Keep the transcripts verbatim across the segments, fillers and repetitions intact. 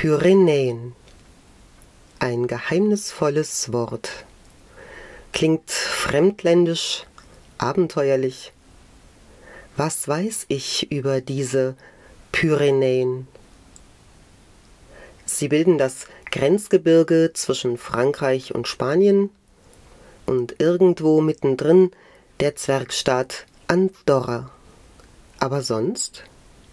Pyrenäen. Ein geheimnisvolles Wort. Klingt fremdländisch, abenteuerlich. Was weiß ich über diese Pyrenäen? Sie bilden das Grenzgebirge zwischen Frankreich und Spanien und irgendwo mittendrin der Zwergstaat Andorra. Aber sonst?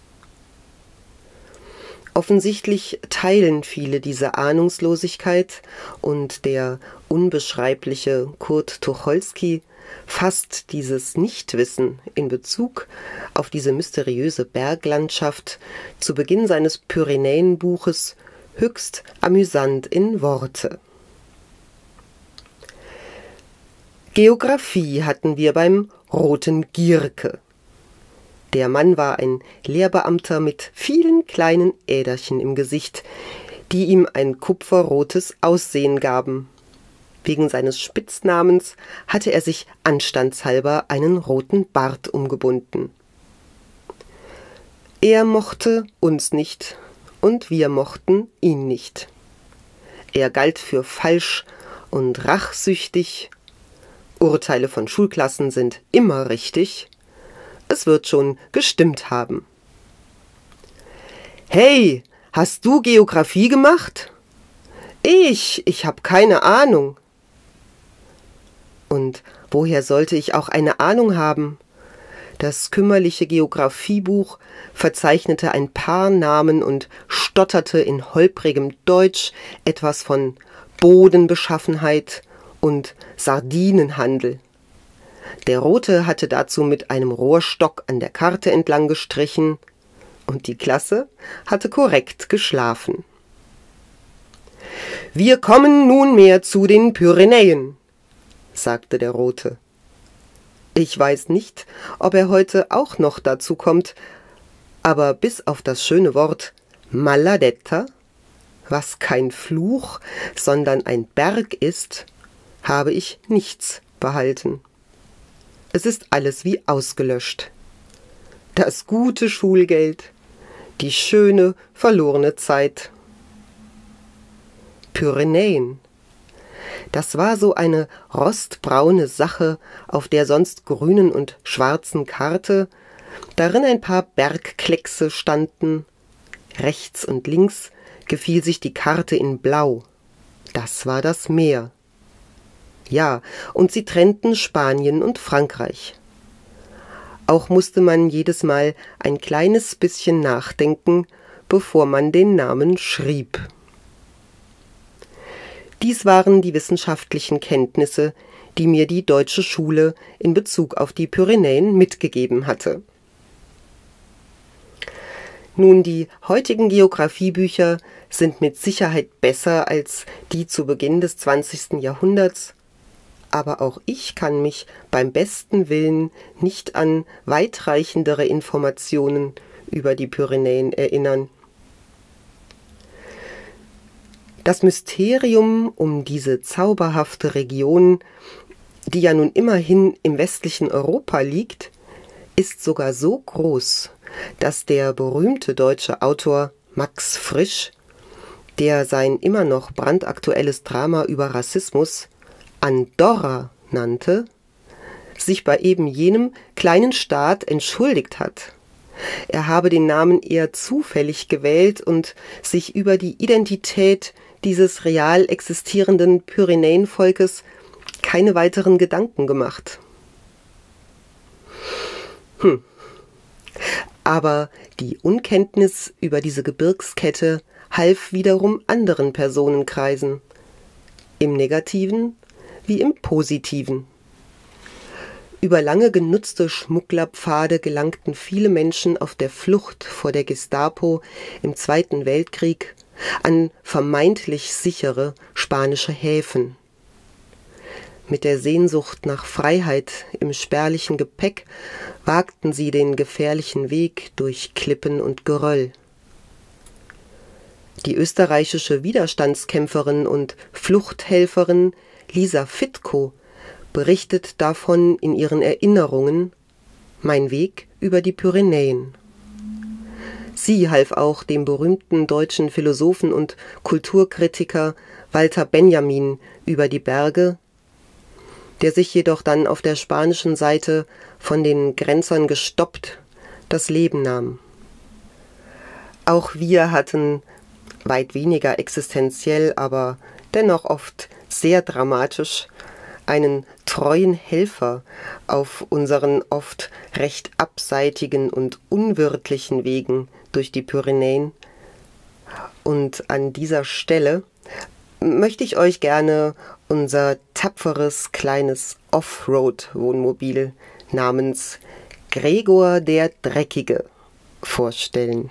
Offensichtlich teilen viele diese Ahnungslosigkeit und der unbeschreibliche Kurt Tucholsky fasst dieses Nichtwissen in Bezug auf diese mysteriöse Berglandschaft zu Beginn seines Pyrenäenbuches höchst amüsant in Worte. Geographie hatten wir beim Roten Gierke. Der Mann war ein Lehrbeamter mit vielen kleinen Äderchen im Gesicht, die ihm ein kupferrotes Aussehen gaben. Wegen seines Spitznamens hatte er sich anstandshalber einen roten Bart umgebunden. Er mochte uns nicht und wir mochten ihn nicht. Er galt für falsch und rachsüchtig. Urteile von Schulklassen sind immer richtig. Es wird schon gestimmt haben. »Hey, hast du Geographie gemacht?« »Ich, ich habe keine Ahnung.« Und woher sollte ich auch eine Ahnung haben? Das kümmerliche Geographiebuch verzeichnete ein paar Namen und stotterte in holprigem Deutsch etwas von Bodenbeschaffenheit und Sardinenhandel. Der Rote hatte dazu mit einem Rohrstock an der Karte entlang gestrichen und die Klasse hatte korrekt geschlafen. »Wir kommen nunmehr zu den Pyrenäen«, sagte der Rote. Ich weiß nicht, ob er heute auch noch dazu kommt, aber bis auf das schöne Wort Maladetta, was kein Fluch, sondern ein Berg ist, habe ich nichts behalten. Es ist alles wie ausgelöscht. Das gute Schulgeld, die schöne, verlorene Zeit. Pyrenäen. Das war so eine rostbraune Sache auf der sonst grünen und schwarzen Karte, darin ein paar Bergkleckse standen. Rechts und links gefiel sich die Karte in Blau. Das war das Meer. Ja, und sie trennten Spanien und Frankreich. Auch musste man jedes Mal ein kleines bisschen nachdenken, bevor man den Namen schrieb. Dies waren die wissenschaftlichen Kenntnisse, die mir die deutsche Schule in Bezug auf die Pyrenäen mitgegeben hatte. Nun, die heutigen Geographiebücher sind mit Sicherheit besser als die zu Beginn des zwanzigsten Jahrhunderts, aber auch ich kann mich beim besten Willen nicht an weitreichendere Informationen über die Pyrenäen erinnern. Das Mysterium um diese zauberhafte Region, die ja nun immerhin im westlichen Europa liegt, ist sogar so groß, dass der berühmte deutsche Autor Max Frisch, der sein immer noch brandaktuelles Drama über Rassismus Andorra nannte, sich bei eben jenem kleinen Staat entschuldigt hat. Er habe den Namen eher zufällig gewählt und sich über die Identität dieses real existierenden Pyrenäenvolkes keine weiteren Gedanken gemacht. Hm. Aber die Unkenntnis über diese Gebirgskette half wiederum anderen Personenkreisen, im Negativen wie im Positiven. Über lange genutzte Schmugglerpfade gelangten viele Menschen auf der Flucht vor der Gestapo im Zweiten Weltkrieg an vermeintlich sichere spanische Häfen. Mit der Sehnsucht nach Freiheit im spärlichen Gepäck wagten sie den gefährlichen Weg durch Klippen und Geröll. Die österreichische Widerstandskämpferin und Fluchthelferin Lisa Fitko berichtet davon in ihren Erinnerungen »Mein Weg über die Pyrenäen«. Sie half auch dem berühmten deutschen Philosophen und Kulturkritiker Walter Benjamin über die Berge, der sich jedoch dann auf der spanischen Seite von den Grenzern gestoppt das Leben nahm. Auch wir hatten weit weniger existenziell, aber dennoch oft sehr dramatisch einen treuen Helfer auf unseren oft recht abseitigen und unwirtlichen Wegen durch die Pyrenäen. Und an dieser Stelle möchte ich euch gerne unser tapferes kleines Offroad-Wohnmobil namens Gregor der Dreckige vorstellen.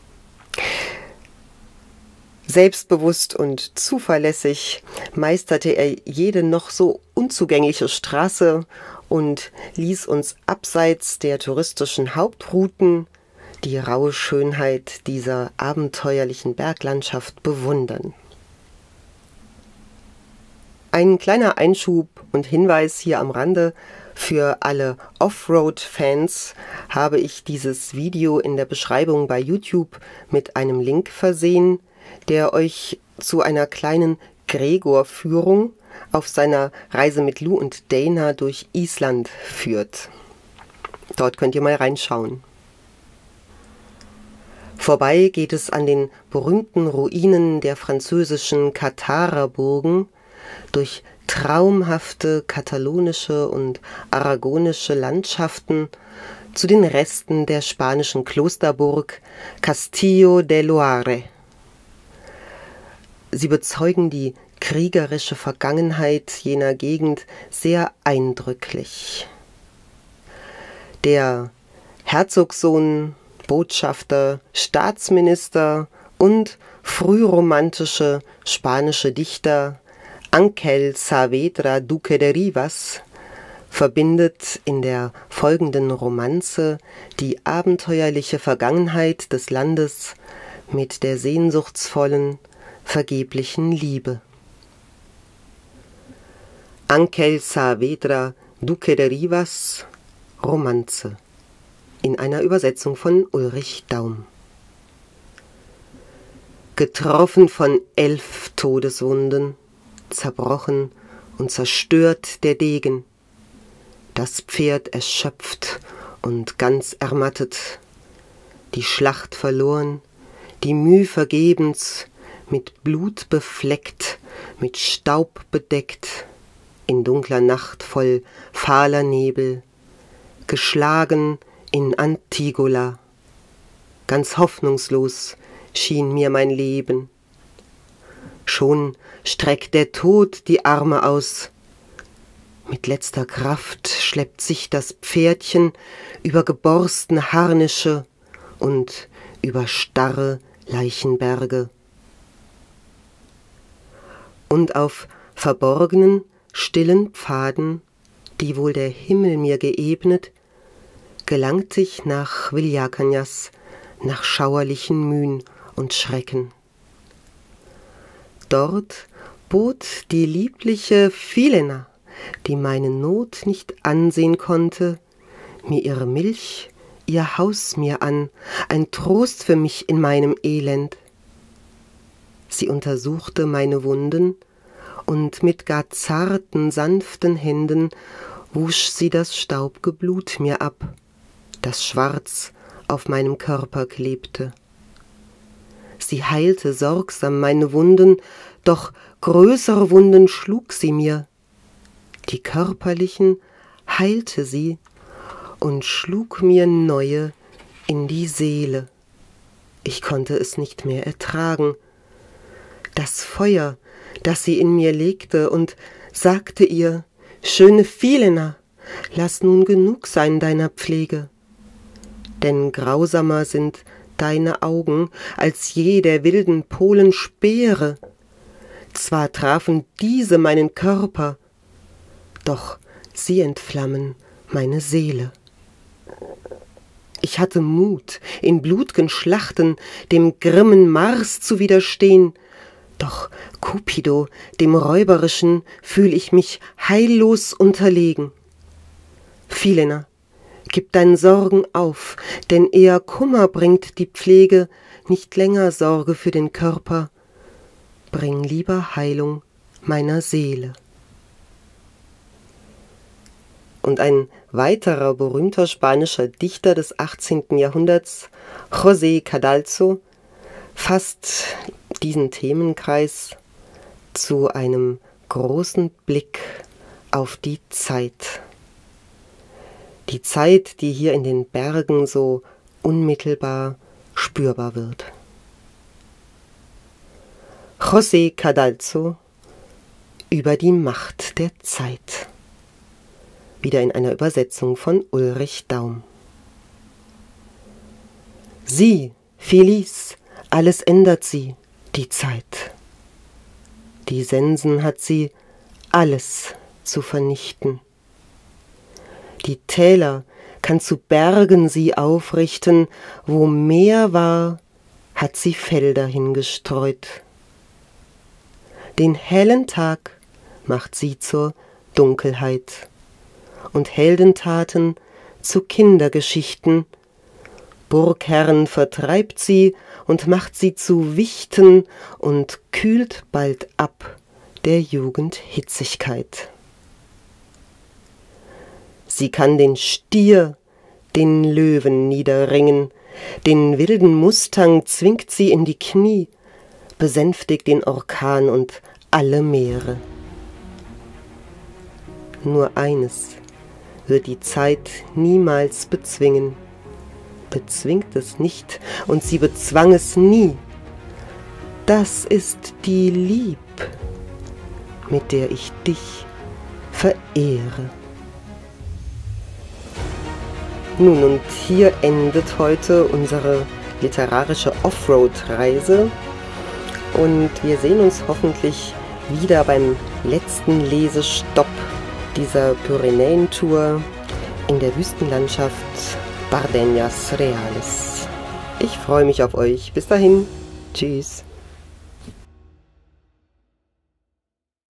Selbstbewusst und zuverlässig meisterte er jede noch so unzugängliche Straße und ließ uns abseits der touristischen Hauptrouten die raue Schönheit dieser abenteuerlichen Berglandschaft bewundern. Ein kleiner Einschub und Hinweis hier am Rande: Für alle Offroad-Fans habe ich dieses Video in der Beschreibung bei YouTube mit einem Link versehen, der euch zu einer kleinen Gregor-Führung auf seiner Reise mit Lou und Dana durch Island führt. Dort könnt ihr mal reinschauen. Vorbei geht es an den berühmten Ruinen der französischen Katharer-Burgen, durch traumhafte katalonische und aragonische Landschaften zu den Resten der spanischen Klosterburg Castillo de Loare. Sie bezeugen die kriegerische Vergangenheit jener Gegend sehr eindrücklich. Der Herzogssohn, Botschafter, Staatsminister und frühromantische spanische Dichter Ángel Saavedra Duque de Rivas verbindet in der folgenden Romanze die abenteuerliche Vergangenheit des Landes mit der sehnsuchtsvollen, vergeblichen Liebe. Ángel Saavedra Duque de Rivas, Romanze, in einer Übersetzung von Ulrich Daum. Getroffen von elf Todeswunden, zerbrochen und zerstört der Degen, das Pferd erschöpft und ganz ermattet, die Schlacht verloren, die Müh vergebens, mit Blut befleckt, mit Staub bedeckt, in dunkler Nacht voll fahler Nebel, geschlagen in Antigula. Ganz hoffnungslos schien mir mein Leben. Schon streckt der Tod die Arme aus. Mit letzter Kraft schleppt sich das Pferdchen über geborstene Harnische und über starre Leichenberge. Und auf verborgenen, stillen Pfaden, die wohl der Himmel mir geebnet, gelangt ich nach Villacañas, nach schauerlichen Mühen und Schrecken. Dort bot die liebliche Filena, die meine Not nicht ansehen konnte, mir ihre Milch, ihr Haus mir an, ein Trost für mich in meinem Elend. Sie untersuchte meine Wunden, und mit gar zarten, sanften Händen wusch sie das staubge Blut mir ab, das schwarz auf meinem Körper klebte. Sie heilte sorgsam meine Wunden, doch größere Wunden schlug sie mir. Die körperlichen heilte sie und schlug mir neue in die Seele. Ich konnte es nicht mehr ertragen. Das Feuer, das sie in mir legte, und sagte ihr: »Schöne Filena, lass nun genug sein deiner Pflege. Denn grausamer sind deine Augen als je der wilden Polen Speere. Zwar trafen diese meinen Körper, doch sie entflammen meine Seele. Ich hatte Mut, in blut'gen Schlachten dem grimmen Mars zu widerstehen, doch Cupido, dem Räuberischen, fühl ich mich heillos unterlegen. Filena, Gib deinen Sorgen auf, denn eher Kummer bringt die Pflege, nicht länger Sorge für den Körper. Bring lieber Heilung meiner Seele. Und ein weiterer berühmter spanischer Dichter des achtzehnten Jahrhunderts, José Cadalso, fasst diesen Themenkreis zu einem großen Blick auf die Zeit. Die Zeit, die hier in den Bergen so unmittelbar spürbar wird. José Cadalso über die Macht der Zeit. Wieder in einer Übersetzung von Ulrich Daum. Sie, Feliz, alles ändert sie, die Zeit. Die Sensen hat sie, alles zu vernichten. Die Täler kann zu Bergen sie aufrichten, wo Meer war, hat sie Felder hingestreut. Den hellen Tag macht sie zur Dunkelheit und Heldentaten zu Kindergeschichten. Burgherren vertreibt sie und macht sie zu Wichten und kühlt bald ab der Jugend Hitzigkeit. Sie kann den Stier, den Löwen niederringen, den wilden Mustang zwingt sie in die Knie, besänftigt den Orkan und alle Meere. Nur eines wird die Zeit niemals bezwingen, bezwingt es nicht und sie bezwang es nie. Das ist die Lieb, mit der ich dich verehre. Nun, und hier endet heute unsere literarische Offroad-Reise und wir sehen uns hoffentlich wieder beim letzten Lesestopp dieser Pyrenäen-Tour in der Wüstenlandschaft Bardeñas Reales. Ich freue mich auf euch. Bis dahin. Tschüss.